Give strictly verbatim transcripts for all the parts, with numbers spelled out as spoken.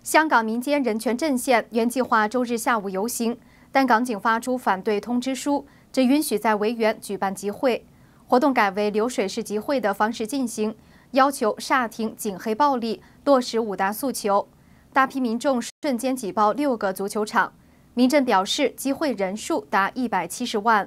香港民间人权阵线原计划周日下午游行，但港警发出反对通知书，只允许在维园举办集会。活动改为流水式集会的方式进行，要求刹停警黑暴力，落实五大诉求。大批民众瞬间挤爆六个足球场，民阵表示集会人数达一百七十万。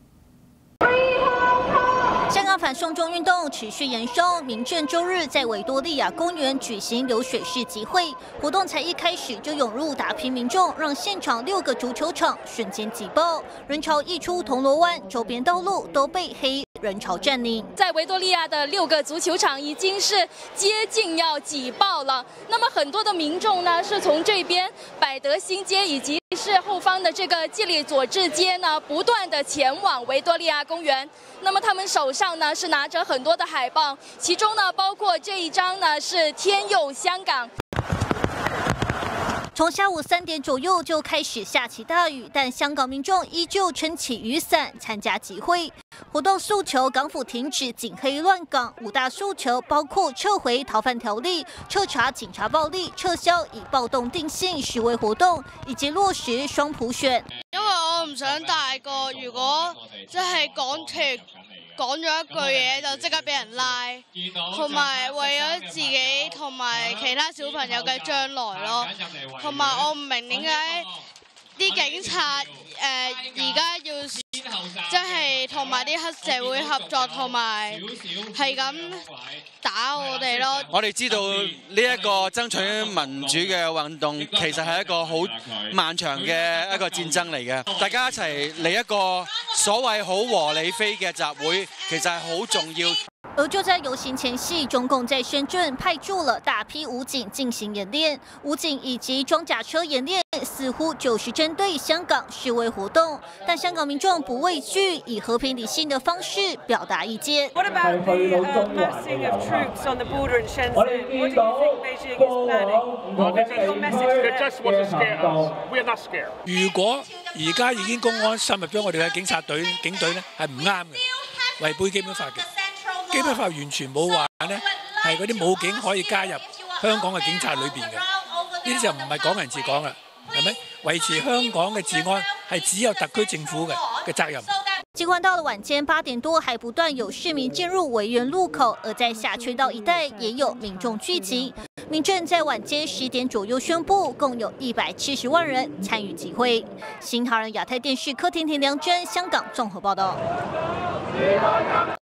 香港反送中运动持续延烧，民阵周日在维多利亚公园举行流水式集会，活动才一开始就涌入大批民众，让现场六个足球场瞬间挤爆，人潮溢出铜锣湾，周边道路都被黑人潮占领。 在维多利亚的六个足球场已经是接近要挤爆了，那么很多的民众呢是从这边百德新街以及 是后方的这个纪律佐治街呢，不断的前往维多利亚公园。那么他们手上呢是拿着很多的海报，其中呢包括这一张呢是天佑香港。 从下午三点左右就开始下起大雨，但香港民众依旧撑起雨伞参加集会。活动诉求港府停止警黑乱港，五大诉求包括撤回逃犯条例、彻查警察暴力、撤销以暴動定性示威活動，以及落實雙普選。 因為我唔想大個，如果即係港鐵講咗一句嘢就即刻俾人拉，同埋為咗自己同埋其他小朋友嘅將來咯。同埋我唔明點解啲警察誒而家要即係同埋啲黑社會合作，同埋係咁打我哋咯。 我哋知道呢一個爭取民主嘅運動，其實係一個好漫長嘅一個戰爭嚟嘅。大家一齊嚟一個所謂好和理非嘅集會，其實係好重要。 而就在游行前夕，中共在深圳派驻了大批武警进行演练，武警以及装甲车演练似乎就是针对香港示威活动，但香港民众不畏惧，以和平理性的方式表达意见。What about the massing of troops on the border in Shenzhen? What do you think Beijing is planning? Well, there's a message. They just want to scare us. We're not scared. 如果而家已經公安滲入咗我哋嘅警察隊、警隊咧，係唔啱嘅，違背基本法嘅。 基本法完全冇話咧，係嗰啲武警可以加入香港嘅警察裏邊嘅，呢啲就唔係港人治港啦，係咪？維持香港嘅治安係只有特區政府嘅嘅責任。 尽管到了晚间八点多，还不断有市民进入维园路口，而在下水道一带也有民众聚集。民阵在晚间十点左右宣布，共有一百七十万人参与集会。新唐人亚太电视柯婷婷、梁真香港综合报道。